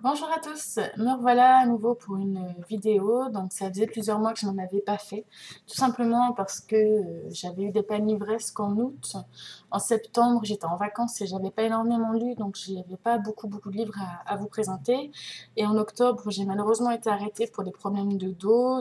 Bonjour à tous, me revoilà à nouveau pour une vidéo. Donc ça faisait plusieurs mois que je n'en avais pas fait, tout simplement parce que j'avais eu des pannes livresques en août. En septembre, j'étais en vacances et j'avais pas énormément lu, donc j'avais pas beaucoup de livres à vous présenter. Et en octobre, j'ai malheureusement été arrêtée pour des problèmes de dos,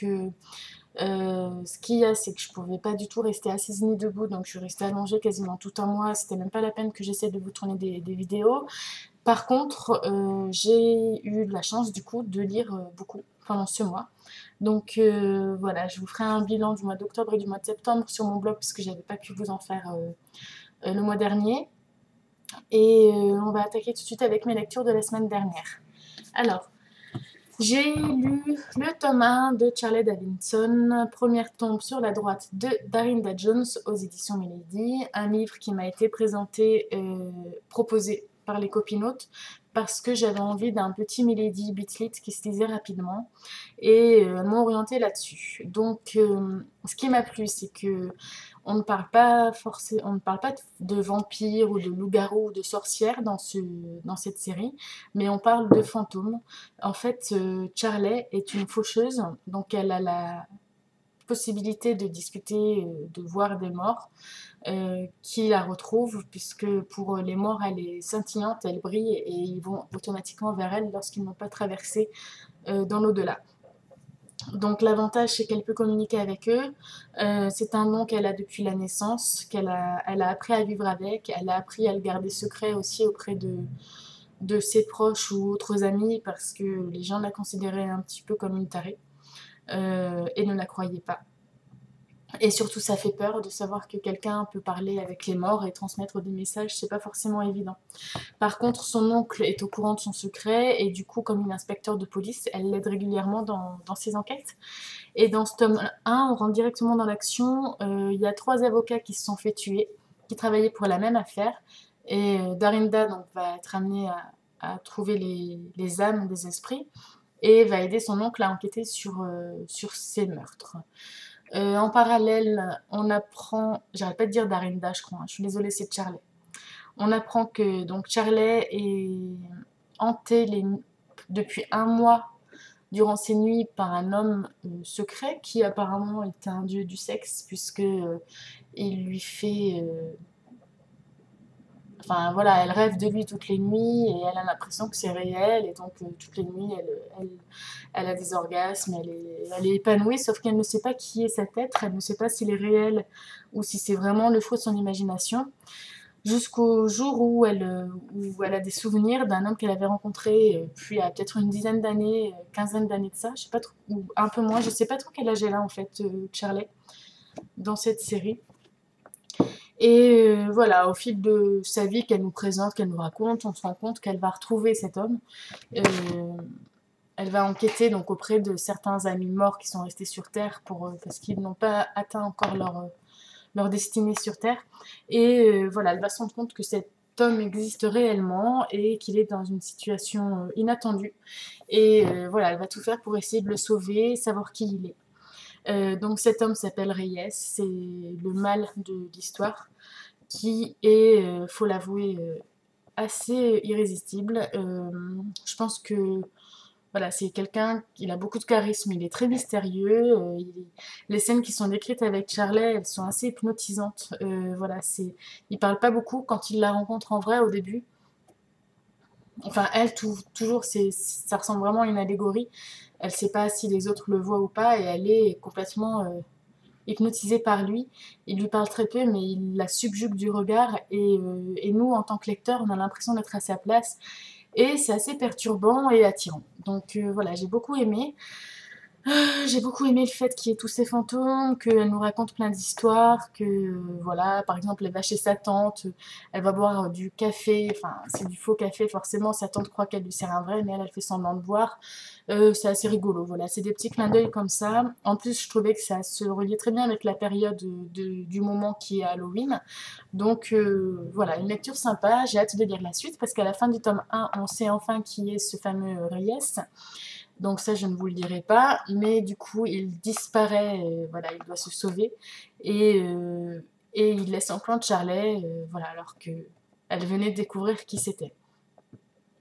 ce qu'il y a, c'est que je pouvais pas du tout rester assise ni debout, donc je suis restée allongée quasiment tout un mois. C'était même pas la peine que j'essaie de vous tourner des vidéos. Par contre, j'ai eu la chance du coup de lire beaucoup pendant ce mois. Voilà, je vous ferai un bilan du mois d'octobre et du mois de septembre sur mon blog parce que j'avais pas pu vous en faire le mois dernier. On va attaquer tout de suite avec mes lectures de la semaine dernière. Alors, j'ai lu le tome 1 de Charlie Davidson, première tombe sur la droite de Darinda Jones aux éditions Milady, un livre qui m'a été proposé par les copinotes parce que j'avais envie d'un petit Milady Bitlit qui se lisait rapidement et elles m'ont orientée là-dessus. Ce qui m'a plu, c'est que on ne parle pas de vampires ou de loups-garous ou de sorcières dans cette série, mais on parle de fantômes. En fait, Charlie est une faucheuse, donc elle a la possibilité de discuter, de voir des morts qui la retrouvent, puisque pour les morts, elle est scintillante, elle brille et ils vont automatiquement vers elle lorsqu'ils n'ont pas traversé dans l'au-delà. Donc l'avantage, c'est qu'elle peut communiquer avec eux. C'est un don qu'elle a depuis la naissance, elle a appris à vivre avec, elle a appris à le garder secret aussi auprès de ses proches ou autres amis parce que les gens la considéraient un petit peu comme une tarée et ne la croyaient pas. Et surtout, ça fait peur de savoir que quelqu'un peut parler avec les morts et transmettre des messages, c'est pas forcément évident. Par contre, son oncle est au courant de son secret et du coup, comme une inspecteur de police, elle l'aide régulièrement dans ses enquêtes. Et dans ce tome 1, on rentre directement dans l'action. Il y a 3 avocats qui se sont fait tuer, qui travaillaient pour la même affaire. Et Darinda donc, va être amenée à trouver les âmes des esprits et va aider son oncle à enquêter sur ces meurtres. En parallèle, on apprend, j'arrête pas de dire Darinda, je crois, hein, je suis désolée, c'est Charlie. On apprend que donc Charlie est hanté depuis un mois durant ses nuits par un homme secret qui apparemment est un dieu du sexe puisque il lui fait enfin voilà, elle rêve de lui toutes les nuits et elle a l'impression que c'est réel et donc toutes les nuits elle a des orgasmes, elle est épanouie sauf qu'elle ne sait pas qui est cet être, elle ne sait pas s'il est réel ou si c'est vraiment le fruit de son imagination jusqu'au jour où elle a des souvenirs d'un homme qu'elle avait rencontré puis il y a peut-être une dizaine d'années, quinzaine d'années de ça, je sais pas trop, ou un peu moins, je sais pas trop quel âge elle a en fait, Charlie, dans cette série. Voilà, au fil de sa vie qu'elle nous présente, qu'elle nous raconte, on se rend compte qu'elle va retrouver cet homme. Euh, Elle va enquêter donc auprès de certains amis morts qui sont restés sur Terre parce qu'ils n'ont pas atteint encore leur destinée sur Terre. Voilà, elle va se rendre compte que cet homme existe réellement et qu'il est dans une situation inattendue. Voilà, elle va tout faire pour essayer de le sauver, savoir qui il est. Donc cet homme s'appelle Reyes, c'est le mal de l'histoire qui est, faut l'avouer, assez irrésistible. Je pense que voilà, c'est quelqu'un qui a beaucoup de charisme, il est très mystérieux. Les scènes qui sont décrites avec Charlie, elles sont assez hypnotisantes. Voilà, il parle pas beaucoup quand il la rencontre en vrai au début. Enfin, elle, toujours, ça ressemble vraiment à une allégorie. Elle sait pas si les autres le voient ou pas et elle est complètement hypnotisée par lui. Il lui parle très peu, mais il la subjugue du regard et nous, en tant que lecteurs, on a l'impression d'être à sa place. Et c'est assez perturbant et attirant. Voilà, j'ai beaucoup aimé. J'ai beaucoup aimé le fait qu'il y ait tous ces fantômes, qu'elle nous raconte plein d'histoires, voilà, par exemple, elle va chez sa tante, elle va boire du café, enfin, c'est du faux café, forcément, sa tante croit qu'elle lui sert un vrai, mais elle fait semblant de boire. C'est assez rigolo, voilà, c'est des petits clins d'œil comme ça. En plus, je trouvais que ça se reliait très bien avec la période du moment qui est Halloween. Voilà, une lecture sympa, j'ai hâte de lire la suite, parce qu'à la fin du tome 1, on sait enfin qui est ce fameux Reyes. Donc ça, je ne vous le dirai pas, mais du coup, il disparaît, voilà, il doit se sauver, et, euh, et il laisse en plan Charlie, voilà, alors que elle venait de découvrir qui c'était.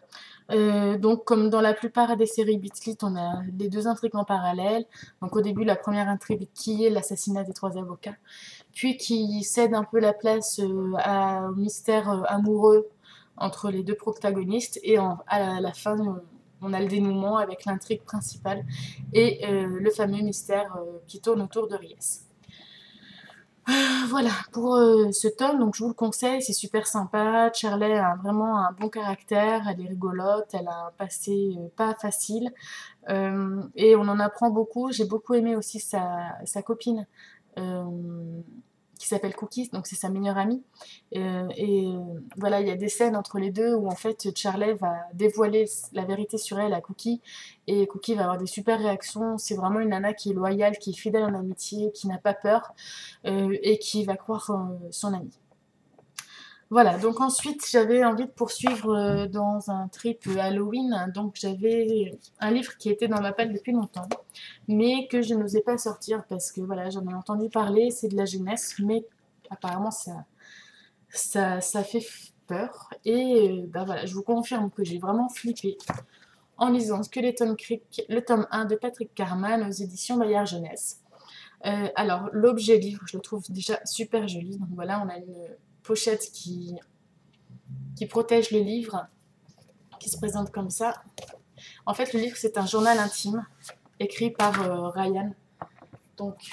Donc, comme dans la plupart des séries Beat on a les deux intrigues en parallèle. Donc, au début, la première intrigue qui est l'assassinat des trois avocats, puis qui cède un peu la place au mystère amoureux entre les deux protagonistes. Et à la fin, on a le dénouement avec l'intrigue principale et le fameux mystère qui tourne autour de Ries. Voilà pour ce tome, donc je vous le conseille, c'est super sympa. Shirley a vraiment un bon caractère, elle est rigolote, elle a un passé pas facile et on en apprend beaucoup. J'ai beaucoup aimé aussi sa copine euh, qui s'appelle Cookie, donc c'est sa meilleure amie. Voilà, il y a des scènes entre les deux où en fait Charlie va dévoiler la vérité sur elle à Cookie et Cookie va avoir des super réactions. C'est vraiment une nana qui est loyale, qui est fidèle en amitié, qui n'a pas peur et qui va croire son amie. Voilà, donc ensuite j'avais envie de poursuivre dans un trip Halloween, donc j'avais un livre qui était dans ma palle depuis longtemps, mais que je n'osais pas sortir parce que voilà, j'en ai entendu parler, c'est de la jeunesse, mais apparemment ça fait peur, et bah voilà, je vous confirme que j'ai vraiment flippé en lisant Skeleton Creek, le tome 1 de Patrick Carman aux éditions Bayard Jeunesse. Alors, l'objet livre, je le trouve déjà super joli. Donc voilà, on a une pochette qui protège le livre, qui se présente comme ça. En fait, le livre, c'est un journal intime, écrit par Ryan. Donc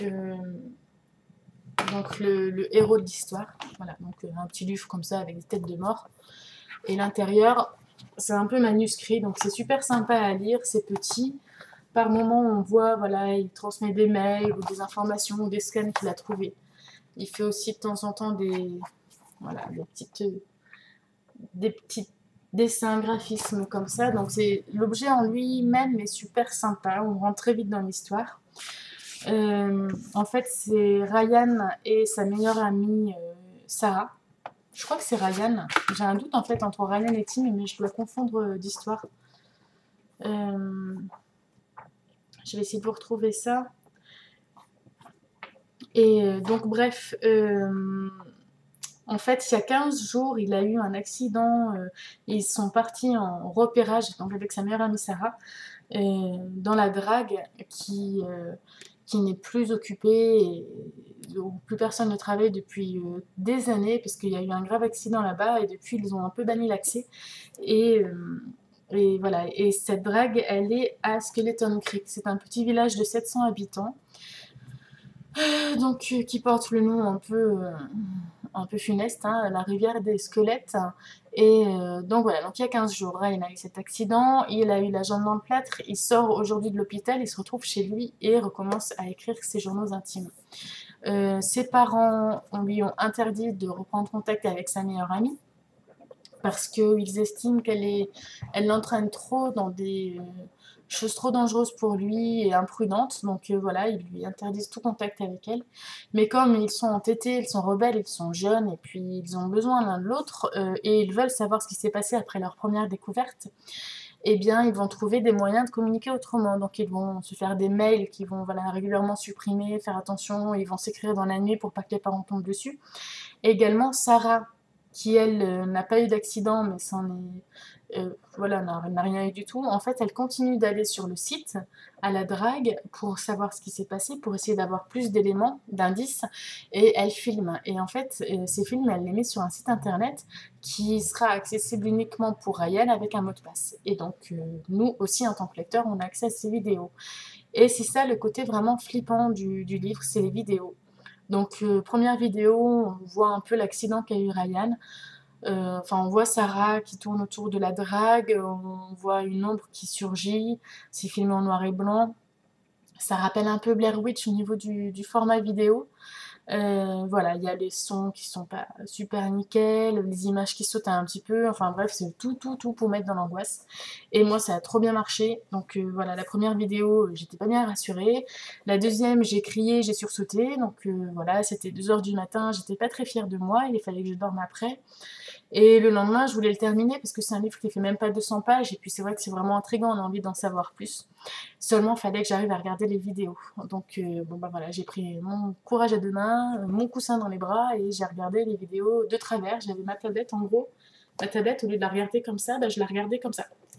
le héros de l'histoire. Voilà, donc un petit livre comme ça, avec des têtes de mort. Et l'intérieur, c'est un peu manuscrit, donc c'est super sympa à lire, c'est petit. Par moment, on voit, voilà, il transmet des mails ou des informations ou des scans qu'il a trouvés. Il fait aussi de temps en temps voilà, des petits dessins, graphismes comme ça. Donc l'objet en lui-même est super sympa. On rentre très vite dans l'histoire. En fait, c'est Ryan et sa meilleure amie Sarah. Je crois que c'est Ryan. J'ai un doute en fait entre Ryan et Tim, mais je dois confondre d'histoire. Je vais essayer de vous retrouver ça. Et donc, bref, en fait, il y a 15 jours, il a eu un accident. Ils sont partis en repérage, donc avec sa meilleure amie Sarah, dans la drague qui n'est plus occupée et où plus personne ne travaille depuis des années, parce qu'il y a eu un grave accident là-bas et depuis, ils ont un peu banni l'accès. Et, voilà, et cette drague, elle est à Skeleton Creek. C'est un petit village de 700 habitants. Donc, qui porte le nom un peu funeste, hein, la rivière des squelettes. Et donc voilà, donc il y a 15 jours, Ryan a eu cet accident, il a eu la jambe dans le plâtre, il sort aujourd'hui de l'hôpital, il se retrouve chez lui et recommence à écrire ses journaux intimes. Ses parents lui ont interdit de reprendre contact avec sa meilleure amie parce qu'ils estiment elle l'entraîne trop dans des choses trop dangereuses pour lui et imprudentes. Donc voilà, ils lui interdisent tout contact avec elle. Mais comme ils sont entêtés, ils sont rebelles, ils sont jeunes et puis ils ont besoin l'un de l'autre et ils veulent savoir ce qui s'est passé après leur première découverte, eh bien, ils vont trouver des moyens de communiquer autrement. Donc, ils vont se faire des mails qui vont voilà, régulièrement supprimer, faire attention, ils vont s'écrire dans la nuit pour pas que les parents tombent dessus. Et également, Sarah, qui elle n'a pas eu d'accident, mais voilà, n'a rien eu du tout. En fait, elle continue d'aller sur le site à la drague pour savoir ce qui s'est passé, pour essayer d'avoir plus d'éléments, d'indices, et elle filme. Et en fait, ces films, elle les met sur un site internet qui sera accessible uniquement pour Ryan avec un mot de passe. Et donc, nous aussi, en tant que lecteurs, on a accès à ces vidéos. Et c'est ça le côté vraiment flippant du livre, c'est les vidéos. Donc, première vidéo, on voit un peu l'accident qu'a eu Ryan. Enfin, on voit Sarah qui tourne autour de la drague, on voit une ombre qui surgit, c'est filmé en noir et blanc. Ça rappelle un peu Blair Witch au niveau du format vidéo. Voilà, il y a les sons qui sont pas super nickel, les images qui sautent un petit peu, enfin bref, c'est tout pour mettre dans l'angoisse. Et moi, ça a trop bien marché. Donc voilà, la première vidéo, j'étais pas bien rassurée. La deuxième, j'ai crié, j'ai sursauté. Donc voilà, c'était 2h du matin, j'étais pas très fière de moi, il fallait que je dorme après. Et le lendemain, je voulais le terminer parce que c'est un livre qui fait même pas 200 pages et puis c'est vrai que c'est vraiment intriguant, on a envie d'en savoir plus. Seulement, il fallait que j'arrive à regarder les vidéos. Donc, bon bah voilà, j'ai pris mon courage à deux mains, mon coussin dans les bras et j'ai regardé les vidéos de travers. J'avais ma tablette en gros. Ma tablette, au lieu de la regarder comme ça, bah, je la regardais comme ça.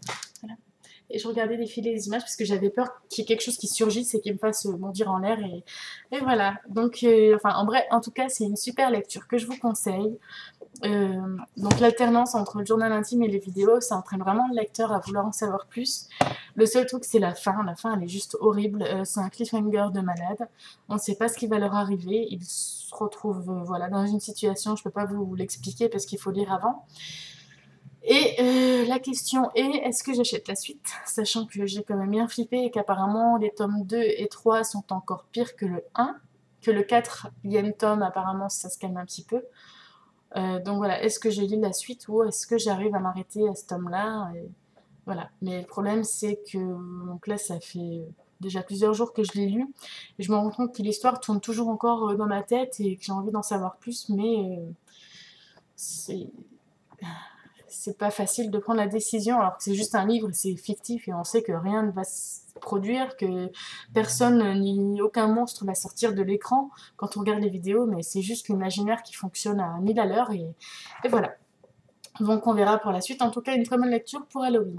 Et je regardais défiler les images parce que j'avais peur qu'il y ait quelque chose qui surgisse et qui me fasse bondir en l'air. Et voilà. Donc, enfin, en vrai, en tout cas, c'est une super lecture que je vous conseille. Donc l'alternance entre le journal intime et les vidéos, ça entraîne vraiment le lecteur à vouloir en savoir plus. Le seul truc, c'est la fin. La fin, elle est juste horrible. C'est un cliffhanger de malade. On ne sait pas ce qui va leur arriver. Ils se retrouvent voilà, dans une situation, je ne peux pas vous l'expliquer parce qu'il faut lire avant. Et la question est, est-ce que j'achète la suite? Sachant que j'ai quand même bien flippé et qu'apparemment les tomes 2 et 3 sont encore pires que le 1. Que le 4e tome, apparemment, ça se calme un petit peu. Donc voilà, est-ce que je lis la suite ou est-ce que j'arrive à m'arrêter à ce tome-là? Voilà. Mais le problème, c'est que donc là, ça fait déjà plusieurs jours que je l'ai lu. Et je me rends compte que l'histoire tourne toujours encore dans ma tête et que j'ai envie d'en savoir plus, mais c'est pas facile de prendre la décision alors que c'est juste un livre, c'est fictif et on sait que rien ne va se produire, que personne ni aucun monstre va sortir de l'écran quand on regarde les vidéos, mais c'est juste l'imaginaire qui fonctionne à 1000 à l'heure et voilà. Donc on verra pour la suite. En tout cas, une très bonne lecture pour Halloween.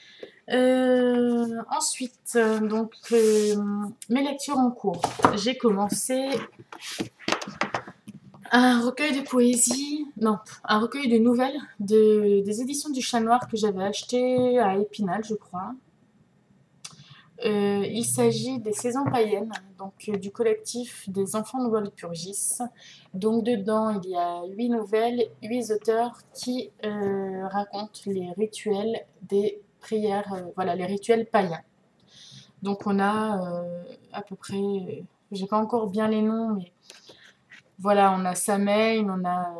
Ensuite, donc mes lectures en cours. J'ai commencé un recueil de poésie, non, un recueil de nouvelles des éditions du Chat Noir que j'avais acheté à Épinal, je crois. Il s'agit des Saisons païennes, donc du collectif des enfants de Walpurgis. Donc dedans, il y a 8 nouvelles, 8 auteurs qui racontent les rituels des prières, voilà, les rituels païens. Donc on a à peu près, j'ai pas encore bien les noms, mais voilà, on a Samhain, on a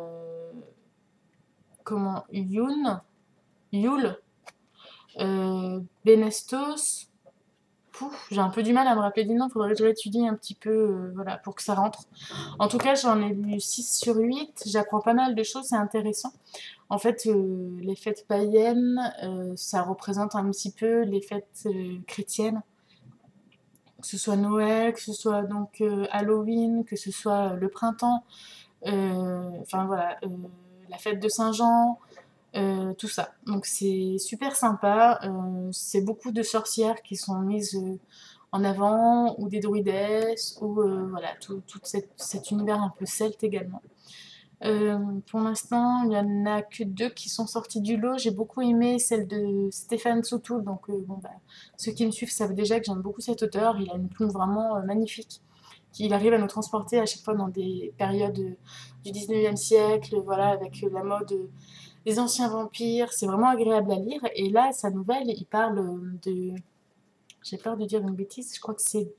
Yule, Benestos. J'ai un peu du mal à me rappeler des noms, il faudrait que je l'étudie un petit peu voilà, pour que ça rentre. En tout cas, j'en ai lu 6 sur 8, j'apprends pas mal de choses, c'est intéressant. En fait, les fêtes païennes, ça représente un petit peu les fêtes chrétiennes, que ce soit Noël, que ce soit donc Halloween, que ce soit le printemps, enfin voilà, la fête de Saint-Jean, tout ça. Donc c'est super sympa, c'est beaucoup de sorcières qui sont mises en avant, ou des druidesses, ou voilà, tout cet univers un peu celte également. Pour l'instant, il n'y en a que 2 qui sont sorties du lot. J'ai beaucoup aimé celle de Stéphane Soutoul, donc bon, bah, ceux qui me suivent savent déjà que j'aime beaucoup cet auteur, il a une plume vraiment magnifique. Il arrive à nous transporter à chaque fois dans des périodes du 19e siècle, voilà, avec la mode des anciens vampires, c'est vraiment agréable à lire. Et là, sa nouvelle, il parle de... J'ai peur de dire une bêtise, je crois que c'est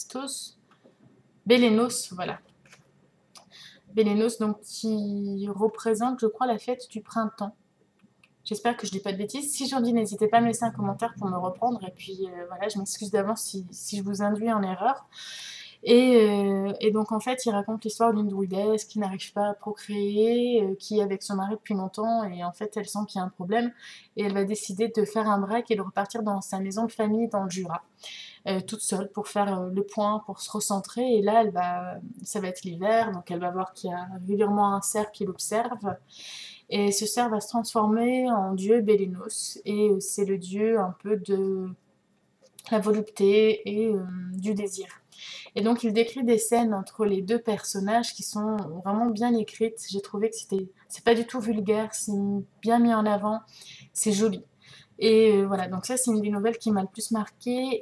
Bélénos, voilà. Bélénos, donc qui représente, je crois, la fête du printemps. J'espère que je dis pas de bêtises. Si j'en dis, n'hésitez pas à me laisser un commentaire pour me reprendre. Et puis voilà, je m'excuse d'avance si je vous induis en erreur. Et donc en fait, il raconte l'histoire d'une druidesse qui n'arrive pas à procréer, qui est avec son mari depuis longtemps, et en fait, elle sent qu'il y a un problème, et elle va décider de faire un break et de repartir dans sa maison de famille dans le Jura, toute seule, pour faire le point, pour se recentrer. Et là, ça va être l'hiver, donc elle va voir qu'il y a régulièrement un cerf qui l'observe, et ce cerf va se transformer en dieu Bélénos, et c'est le dieu un peu de la volupté et du désir. Et donc il décrit des scènes entre les 2 personnages qui sont vraiment bien écrites. J'ai trouvé que c'est pas du tout vulgaire, c'est bien mis en avant, c'est joli. Et voilà, donc ça c'est une des nouvelles qui m'a le plus marquée,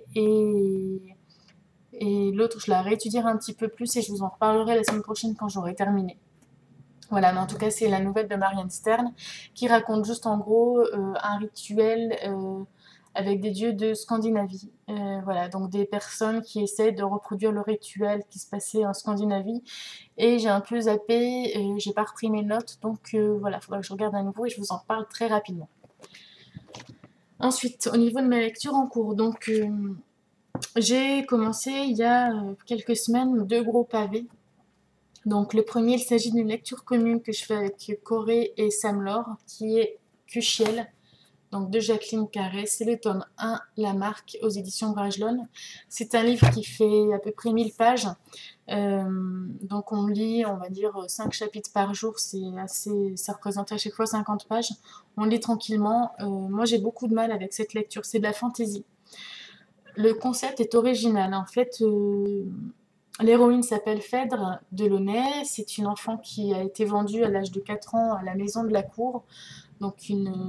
et l'autre je la réétudierai un petit peu plus et je vous en reparlerai la semaine prochaine quand j'aurai terminé. Voilà, mais en tout cas c'est la nouvelle de Marianne Stern qui raconte juste en gros un rituel avec des dieux de Scandinavie. Voilà, donc des personnes qui essaient de reproduire le rituel qui se passait en Scandinavie. Et j'ai un peu zappé, j'ai pas repris mes notes, donc voilà, il faudra que je regarde à nouveau et je vous en reparle très rapidement. Ensuite, au niveau de ma lecture en cours, donc j'ai commencé il y a quelques semaines 2 gros pavés. Donc le premier, il s'agit d'une lecture commune que je fais avec Corée et Sam Laure, qui est Cuchiel, donc de Jacqueline Carré. C'est le tome 1, La Marque, aux éditions Bragelonne. C'est un livre qui fait à peu près 1000 pages. Donc on lit, on va dire, 5 chapitres par jour, ça représente à chaque fois 50 pages. On lit tranquillement. Moi j'ai beaucoup de mal avec cette lecture, c'est de la fantaisie. Le concept est original. En fait, l'héroïne s'appelle Phèdre Delaunay. C'est une enfant qui a été vendue à l'âge de 4 ans à la maison de la cour. Donc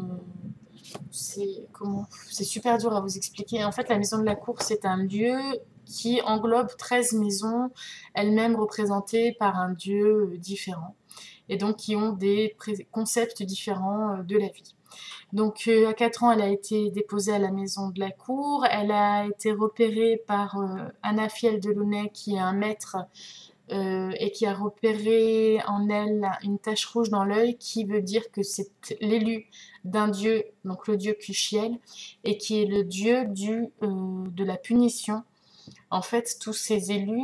c'est super dur à vous expliquer. En fait, la maison de la cour, c'est un lieu qui englobe 13 maisons, elles-mêmes représentées par un dieu différent, et donc qui ont des concepts différents de la vie. Donc à 4 ans, elle a été déposée à la maison de la cour, elle a été repérée par Anafiel Delaunay, qui est un maître, et qui a repéré en elle une tache rouge dans l'œil, qui veut dire que c'est l'élu d'un dieu, donc le dieu Cuchiel, et qui est le dieu de la punition. En fait, tous ces élus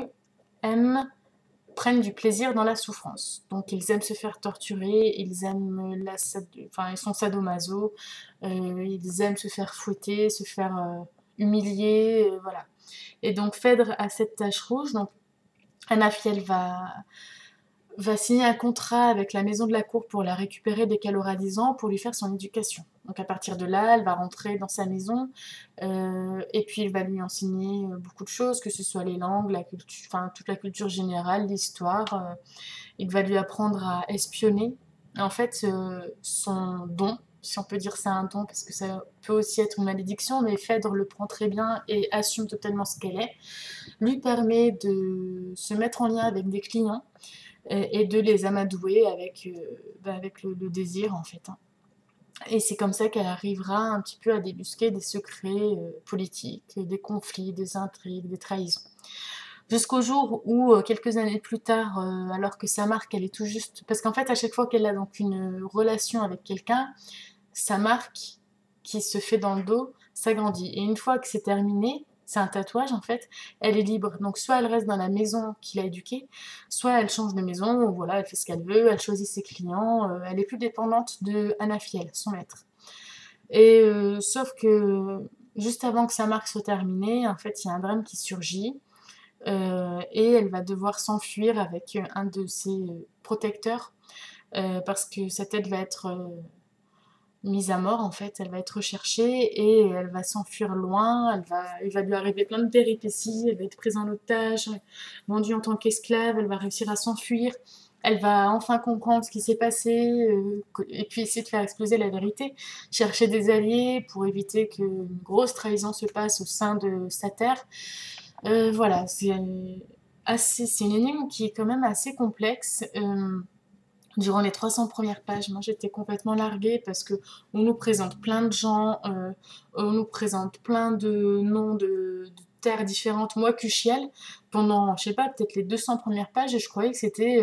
prennent du plaisir dans la souffrance. Donc ils aiment se faire torturer, ils aiment ils sont sadomaso, ils aiment se faire fouetter, se faire humilier, voilà. Et donc Phèdre a cette tache rouge, donc Anafiel va signer un contrat avec la maison de la cour pour la récupérer dès qu'elle aura 10 ans, pour lui faire son éducation. Donc à partir de là, elle va rentrer dans sa maison, et puis il va lui enseigner beaucoup de choses, que ce soit les langues, la culture, enfin toute la culture générale, l'histoire. Il va lui apprendre à espionner. En fait, son don, si on peut dire ça un don, parce que ça peut aussi être une malédiction, mais Phèdre le prend très bien et assume totalement ce qu'elle est, lui permet de se mettre en lien avec des clients et de les amadouer avec le désir, en fait, hein. Et c'est comme ça qu'elle arrivera un petit peu à débusquer des secrets politiques, des conflits, des intrigues, des trahisons. Jusqu'au jour où, quelques années plus tard, alors que sa marque, elle est tout juste... Parce qu'en fait, à chaque fois qu'elle a donc une relation avec quelqu'un, sa marque qui se fait dans le dos s'agrandit. Et une fois que c'est terminé, c'est un tatouage en fait, elle est libre. Donc soit elle reste dans la maison qu'il a éduquée, soit elle change de maison, voilà, elle fait ce qu'elle veut, elle choisit ses clients, elle est plus dépendante de Anafiel, son maître. Et sauf que juste avant que sa marque soit terminée, en fait, il y a un drame qui surgit, et elle va devoir s'enfuir avec un de ses protecteurs, parce que sa tête va être mise à mort, en fait, elle va être recherchée et elle va s'enfuir loin, il va lui arriver plein de péripéties, elle va être prise en otage, vendue en tant qu'esclave, elle va réussir à s'enfuir, elle va enfin comprendre ce qui s'est passé, et puis essayer de faire exploser la vérité, chercher des alliés pour éviter qu'une grosse trahison se passe au sein de sa terre. Voilà, c'est une énigme qui est quand même assez complexe. Durant les 300 premières pages, moi j'étais complètement larguée parce que on nous présente plein de gens, on nous présente plein de noms de terres différentes. Moi, Cuchiel, pendant, je sais pas, peut-être les 200 premières pages, je croyais que c'était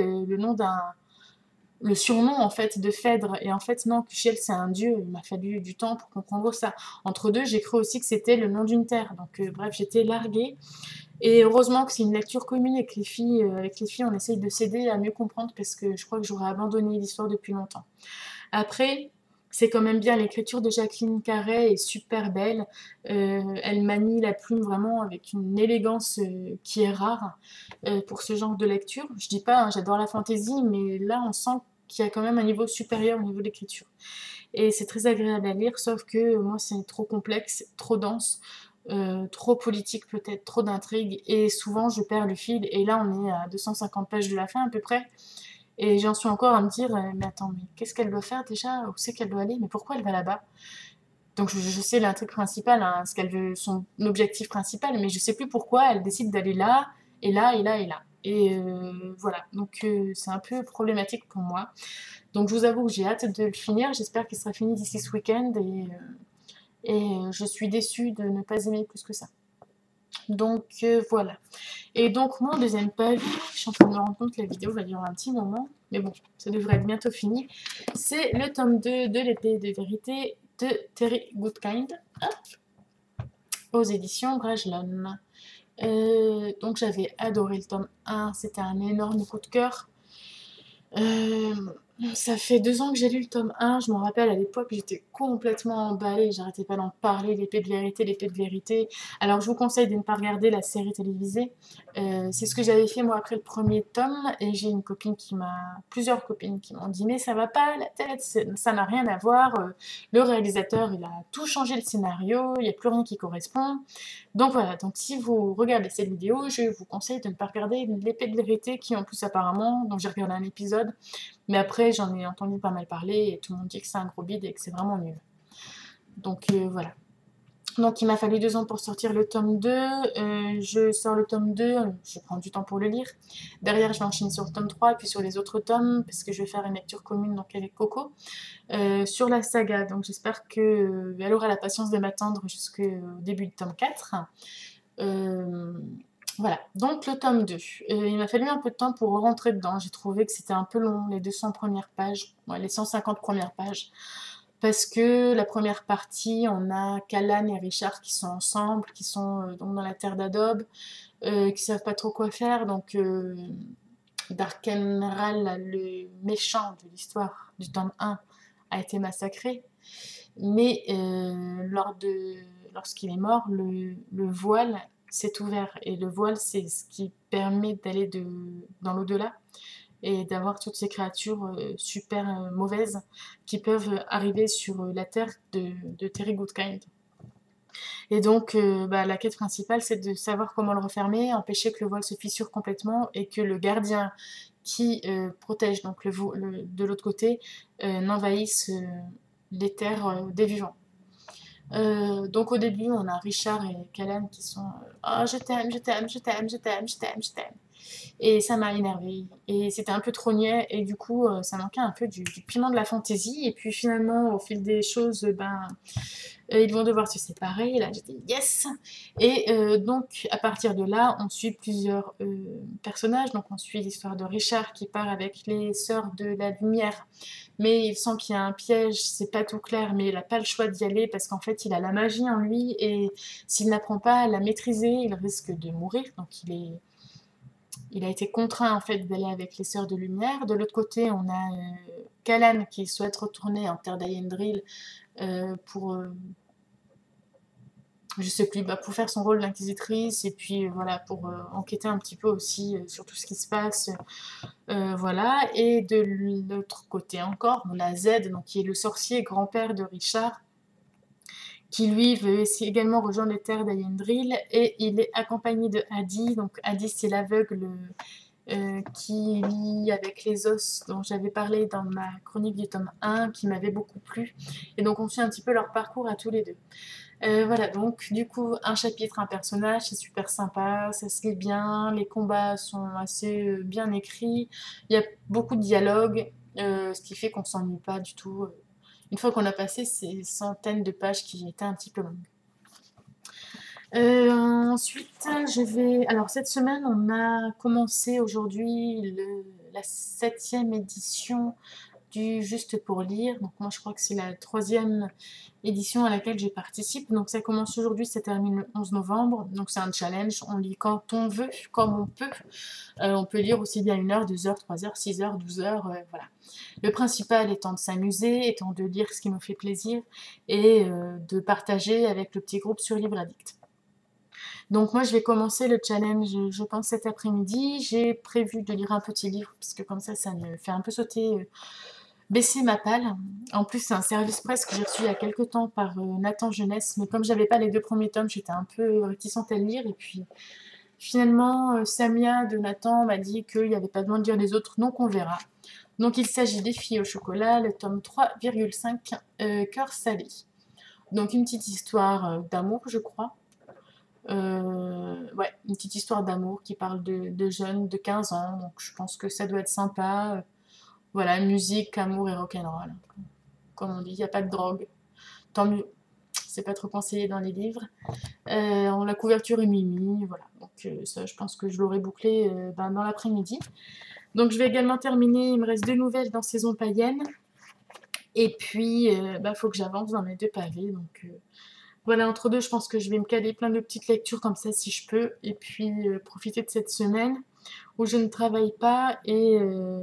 le surnom en fait de Phèdre. Et en fait, non, Cuchiel c'est un dieu. Il m'a fallu du temps pour comprendre ça. Entre deux, j'ai cru aussi que c'était le nom d'une terre. Donc, bref, j'étais larguée. Et heureusement que c'est une lecture commune et que avec les filles, on essaye de s'aider à mieux comprendre parce que je crois que j'aurais abandonné l'histoire depuis longtemps. Après, c'est quand même bien, l'écriture de Jacqueline Carré est super belle. Elle manie la plume vraiment avec une élégance qui est rare pour ce genre de lecture. Je dis pas, hein, j'adore la fantaisie, mais là, on sent qu'il y a quand même un niveau supérieur au niveau de l'écriture. Et c'est très agréable à lire, sauf que moi, c'est trop complexe, trop dense. Trop politique peut-être, trop d'intrigues, et souvent je perds le fil, et là on est à 250 pages de la fin à peu près, et j'en suis encore à me dire, mais attends, mais qu'est-ce qu'elle doit faire déjà? Où c'est qu'elle doit aller? Mais pourquoi elle va là-bas? Donc je sais l'intrigue principale, hein, ce qu'elle veut, son objectif principal, mais je sais plus pourquoi elle décide d'aller là, et là, et là, et là. Et voilà, donc c'est un peu problématique pour moi. Donc je vous avoue que j'ai hâte de le finir, j'espère qu'il sera fini d'ici ce week-end, et je suis déçue de ne pas aimer plus que ça. Donc voilà. Et donc mon deuxième page, je suis en train de me rendre compte que la vidéo va durer un petit moment, mais bon, ça devrait être bientôt fini. C'est le tome 2 de l'épée de vérité de Terry Goodkind, aux éditions Bragelonne. Donc j'avais adoré le tome 1, c'était un énorme coup de cœur. Ça fait 2 ans que j'ai lu le tome 1, je m'en rappelle à l'époque j'étais complètement emballée, j'arrêtais pas d'en parler, l'épée de vérité, l'épée de vérité. Alors je vous conseille de ne pas regarder la série télévisée. C'est ce que j'avais fait moi après le premier tome et j'ai une copine qui m'a, plusieurs copines qui m'ont dit mais ça va pas la tête, ça n'a rien à voir. Le réalisateur il a tout changé le scénario, il n'y a plus rien qui correspond. Donc voilà, donc si vous regardez cette vidéo, je vous conseille de ne pas regarder l'épée de vérité qui en plus apparemment, donc j'ai regardé un épisode. Mais après, j'en ai entendu pas mal parler et tout le monde dit que c'est un gros bide et que c'est vraiment nul. Donc voilà. Donc il m'a fallu 2 ans pour sortir le tome 2. Je sors le tome 2, je prends du temps pour le lire. Derrière, je vais enchaîner sur le tome 3 et puis sur les autres tomes, parce que je vais faire une lecture commune donc avec Coco, sur la saga. Donc j'espère qu'elle aura la patience de m'attendre jusqu'au début du tome 4. Voilà, donc le tome 2. Il m'a fallu un peu de temps pour rentrer dedans. J'ai trouvé que c'était un peu long, les 200 premières pages, ouais, les 150 premières pages. Parce que la première partie, on a Callan et Richard qui sont ensemble, qui sont donc dans la terre d'Adobe, qui savent pas trop quoi faire. Donc Darkenral, le méchant de l'histoire du tome 1, a été massacré. Mais lorsqu'il est mort, le voile s'est ouvert. Et le voile, c'est ce qui permet d'aller dans l'au-delà et d'avoir toutes ces créatures super mauvaises qui peuvent arriver sur la terre de Terry Goodkind. Et donc, la quête principale, c'est de savoir comment le refermer, empêcher que le voile se fissure complètement et que le gardien qui protège donc de l'autre côté n'envahisse les terres des vivants. Donc au début, on a Richard et Callan qui sont oh, je t'aime, je t'aime, je t'aime, je t'aime, je t'aime, je t'aime. Et ça m'a énervée. Et c'était un peu trop niais. Et du coup, ça manquait un peu du piment de la fantaisie. Et puis finalement, au fil des choses, ils vont devoir se séparer. Et là, j'étais yes. Et donc, à partir de là, on suit plusieurs personnages. Donc, on suit l'histoire de Richard qui part avec les sœurs de la lumière. Mais il sent qu'il y a un piège, c'est pas tout clair, mais il n'a pas le choix d'y aller parce qu'en fait, il a la magie en lui. Et s'il n'apprend pas à la maîtriser, il risque de mourir. Donc, il a été contraint en fait d'aller avec les Sœurs de Lumière. De l'autre côté, on a Callan qui souhaite retourner en terre d'Ayendril pour, je sais plus, pour faire son rôle d'inquisitrice et puis voilà, pour enquêter un petit peu aussi sur tout ce qui se passe. Voilà. Et de l'autre côté encore, on a Zed, donc, qui est le sorcier grand-père de Richard, qui lui veut également rejoindre les terres d'Ayendril et il est accompagné de Adi. Donc Adi, c'est l'aveugle qui lit avec les os dont j'avais parlé dans ma chronique du tome 1, qui m'avait beaucoup plu. Et donc on suit un petit peu leur parcours à tous les deux. Voilà, donc du coup, un chapitre, un personnage, c'est super sympa, ça se lit bien, les combats sont assez bien écrits, il y a beaucoup de dialogues, ce qui fait qu'on s'ennuie pas du tout. Une fois qu'on a passé ces centaines de pages qui étaient un petit peu longues. Ensuite, alors cette semaine, on a commencé aujourd'hui la 7e édition du Juste pour lire. Donc moi, je crois que c'est la 3e édition à laquelle je participe. Donc ça commence aujourd'hui, ça termine le 11 novembre. Donc c'est un challenge, on lit quand on veut, comme on peut. On peut lire aussi bien 1 heure, 2 heures, 3 heures, 6 heures, 12 heures, voilà. Le principal étant de s'amuser, étant de lire ce qui nous fait plaisir et de partager avec le petit groupe sur Libre Addict. Donc moi je vais commencer le challenge, je pense cet après-midi. J'ai prévu de lire un petit livre parce que comme ça me fait un peu sauter, baisser ma palle. En plus c'est un service presse que j'ai reçu il y a quelques temps par Nathan Jeunesse, mais comme j'avais pas les 2 premiers tomes, j'étais un peu réticente à le lire et puis finalement Samia de Nathan m'a dit qu'il n'y avait pas besoin de lire les autres, donc on verra. Donc il s'agit des filles au chocolat, le tome 3,5, Cœur salé. Donc une petite histoire d'amour je crois. Ouais, une petite histoire d'amour qui parle de jeunes de 15 ans, donc je pense que ça doit être sympa. Voilà, musique, amour et rock'n'roll. Comme on dit, il n'y a pas de drogue. Tant mieux. C'est pas trop conseillé dans les livres. La couverture est mimi, voilà. Donc ça, je pense que je l'aurai bouclé dans l'après-midi. Donc je vais également terminer, il me reste 2 nouvelles dans Saison païenne. Et puis, faut que j'avance dans mes 2 pavés, donc... Voilà, entre deux, je pense que je vais me caler plein de petites lectures comme ça si je peux. Et puis profiter de cette semaine où je ne travaille pas et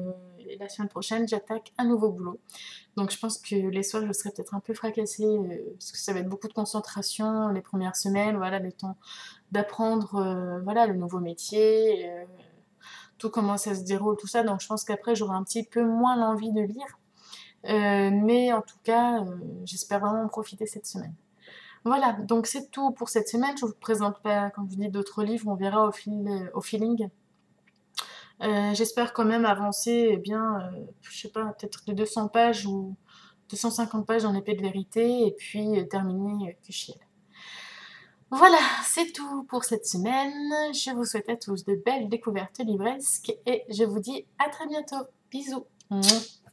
la semaine prochaine, j'attaque un nouveau boulot. Donc je pense que les soirs, je serai peut-être un peu fracassée, parce que ça va être beaucoup de concentration les premières semaines, voilà, le temps d'apprendre, voilà, le nouveau métier, tout comment ça se déroule, tout ça. Donc je pense qu'après, j'aurai un petit peu moins l'envie de lire. Mais en tout cas, j'espère vraiment en profiter cette semaine. Voilà, donc c'est tout pour cette semaine. Je ne vous présente pas, comme je vous dis, d'autres livres, on verra au feeling. J'espère quand même avancer, eh bien, je sais pas, peut-être de 200 pages ou 250 pages en épée de vérité, et puis terminer Kushiel. Voilà, c'est tout pour cette semaine. Je vous souhaite à tous de belles découvertes livresques, et je vous dis à très bientôt. Bisous. Mouah.